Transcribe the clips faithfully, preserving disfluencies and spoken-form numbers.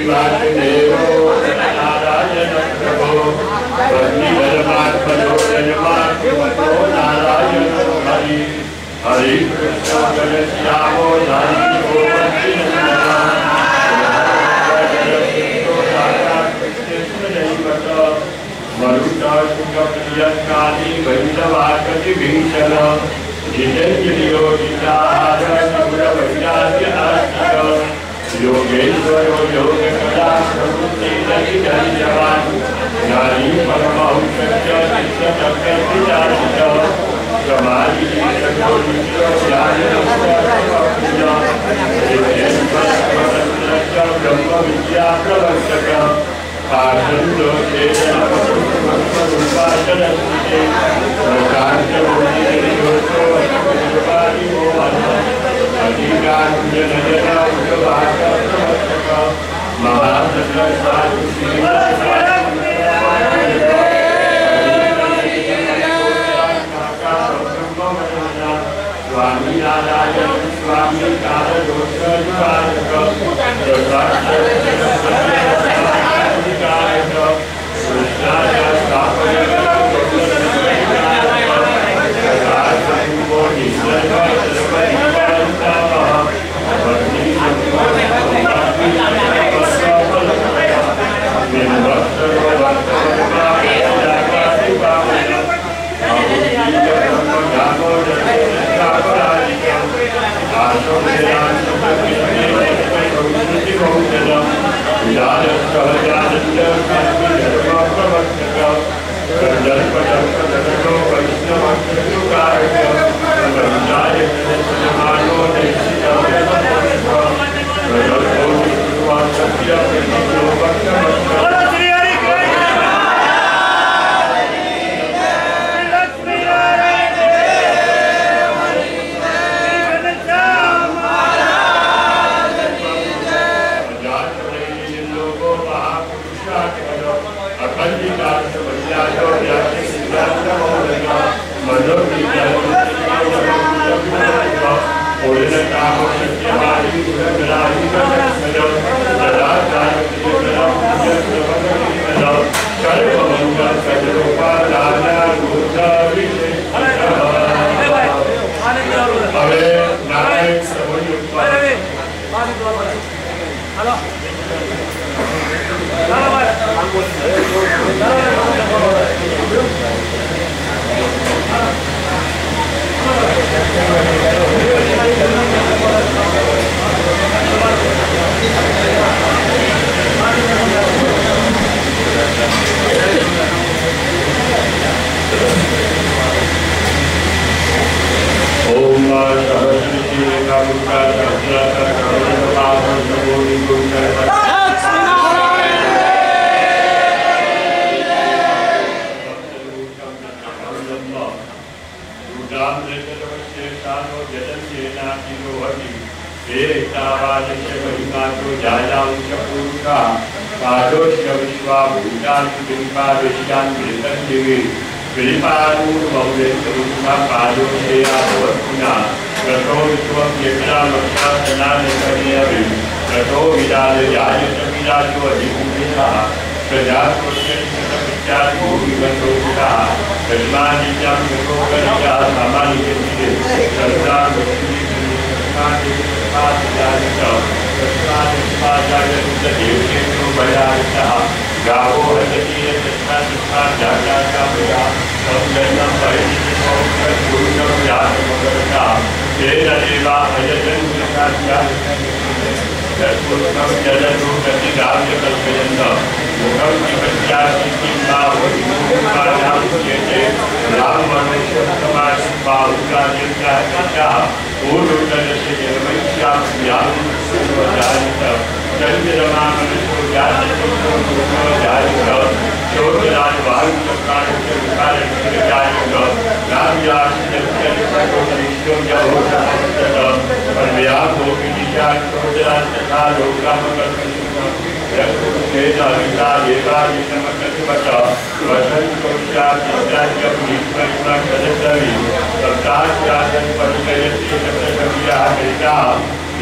वासुदेवो नारायण प्रभो वन्दिधर्मात्मनो यजमात्मतो नारायण हरि हरि कृष्ण जगत्यामो हरि मरुताशुकप्रियकाली वैष्णवाकतिभीषण योगेश्वरो योगकला प्रवृत्ति नारी परमहंसस्य समाधि ब्रह्म विद्या प्रवर्तक स्वामी नारायण स्वामी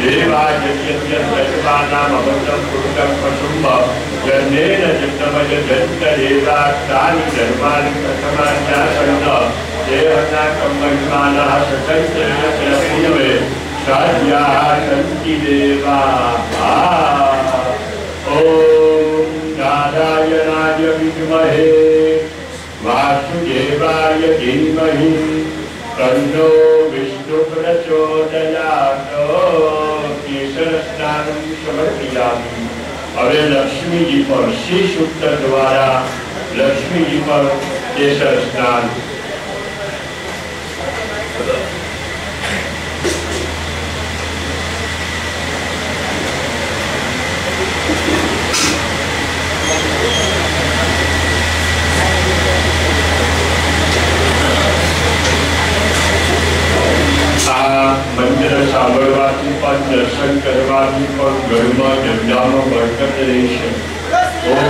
देवाजन्यन्यसर्वानामवतं पुरुषं पशुम्ब जन्नेन जन्मयजन्तदेवाक्तानि धर्माणि प्रथमान्यासन्न देहनाकं महिमानः सचैतन्यस्य साध्याः सन्ति देवाः। ॐ नारायणाय विद्महे वासुदेवाय धीमहि तन्नो विष्णु प्रचोदयात्। केसर स्नान समर्पयामि। अरे लक्ष्मी जी पर श्री सूक्त द्वारा लक्ष्मी जी पर केसर स्नान। मंदिर सांभळवाથી પણ દર્શન કરવાથી પણ ઘરમાં જમવામાં બરકત રહેશે। ઓમ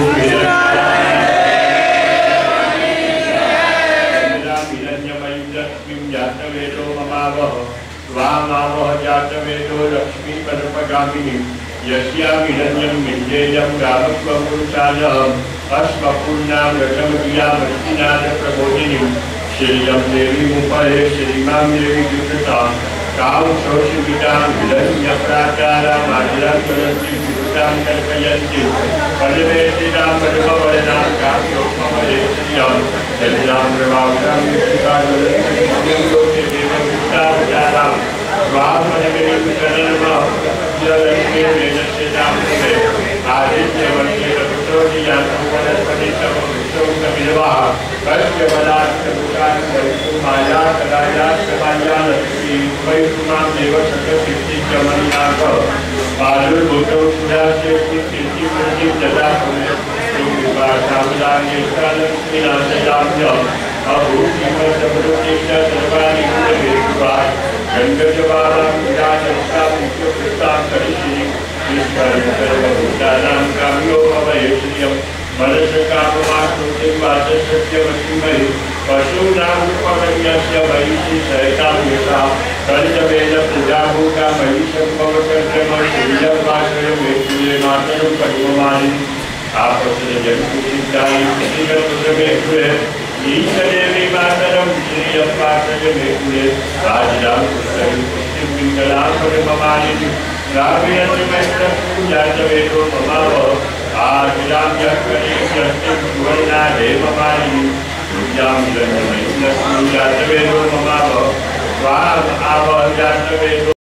હિરણ્યમયી લક્ષ્મીં જાતવેદો મમાવહ સ્વામાવહ જાતવેદો લક્ષ્મી પદપગામિની यस्यां हिरण्यं विन्देयं गावत्वपुरुषानः अस्मपूर्णां रसमधियामर्चिनाथ प्रबोधिनीं श्रियं देवीमुपहे श्रीमां देवी दुर्गतां तां शोषितां हिरण्यप्राकारामादिरां करन्ति विभूतां कल्पयन्ति पदवेशितां पद्मवर्णां काव्योपमहेश्रियं जलिनां प्रभावतां विष्णुकाजलन्ति लोके देवभूतावतारां स्वामनगिरिकुशलनमः लक्ष्मी वेदस्य नामसे आदित्यवर्षे रघुतोजियातं वनस्पतितं विश्वकविर्वाः कस्य बलात्कमुखान्वैकुमाया कलायास्तमाया लक्ष्मी वैकुमां देवशतसिद्धिचमन्नाथ बालुर्भूतौ सुरास्य सिद्धिमुक्तिं ददा पुण्यकृपासामुदान्येष्टालक्ष्मीनाशयाभ्यः अभूतिमसमृद्धिश्च सर्वाणि गुणहेतुः गङ्गजवालां विराजस्तां नित्यकृतां करिष्यति विश्वरूपभूतानां काव्योपमहेश्रियं मनसकाममास्तुतिं वाचसत्यमस्मिमहि पशूनां उपमन्यस्य महिषी सहितां यथा कल्चवेन प्रजाभूता महिषं भवतर्जमं श्रीजन्माश्रयमेत्युले मातरं पद्ममालिनी आपसजन्मसिद्धाय श्रीरपुत्रमेकुले ईशदेवी मातरं श्रीयप्पाश्रयमेकुले राजरां पुत्रं पुष्टिं पिङ्गलां पद्ममालिनी रामेन्द्रमैत्रपूजातवेदो ममावह आदिरां यज्ञनित्यस्तिं सुवर्णा हेममालिनी पूजां हिरण्यमयी लक्ष्मी जातवेदो ममावह स्वाम आवह जातवेदो